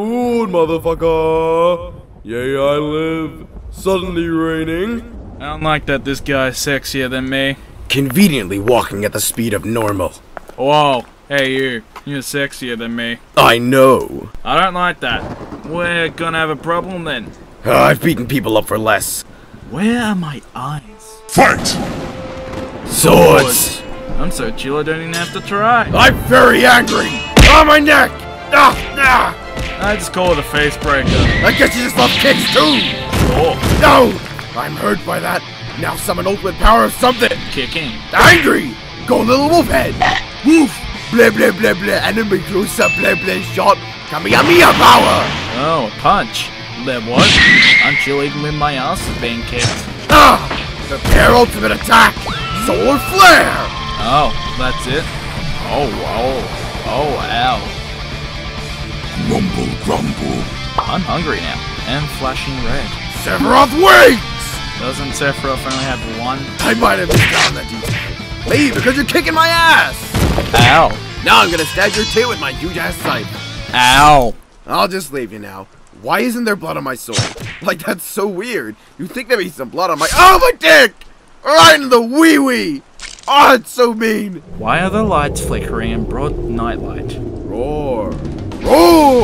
wood, motherfucker. Yea, I live. Suddenly raining. I don't like that this guy's sexier than me. Conveniently walking at the speed of normal. Whoa, hey you. You're sexier than me. I know. I don't like that. We're gonna have a problem then. I've beaten people up for less. Where are my eyes? Fight! Swords! I'm so chill I don't even have to try. I'm very angry! On my neck! I just call it a face breaker. I guess you just love kicks too! Oh, No! I'm hurt by that. Now summon ultimate power of something! kicking. Angry! Go little wolf head! Woof! Blah blah blah blah enemy closer blah blah shot! Kamehameha power! Oh, a punch. There what? I'm chill even with my ass is being kicked. Prepare ultimate attack! Solar flare! Oh, that's it? Oh, ow. Rumble grumble. I'm hungry now, and flashing red. Sephiroth wings! Doesn't Sephiroth only have one? I might have missed out on that detail. Leave because you're kicking my ass! Ow. Now I'm gonna stab your tail with my huge ass scythe. Ow. I'll just leave you now. Why isn't there blood on my sword? Like, that's so weird. You'd think there'd be some blood on my— Oh, my dick! Right in the wee-wee! Oh, it's so mean! Why are the lights flickering in broad nightlight? Roar! Roar!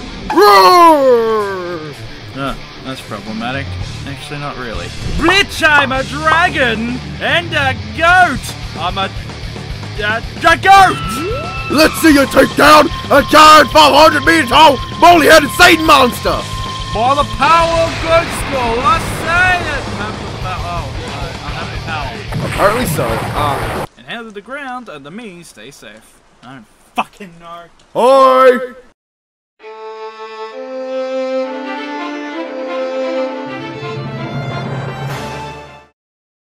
Roar! That's problematic. Actually, not really. Bitch, I'm a dragon and a goat! I'm a goat! Let's see you take down a giant 500 meter tall, moldy-headed Satan monster! By the power of good school, I say it! I have the power. Apparently so. And how did the ground and the me stay safe? I don't fucking know. Hi!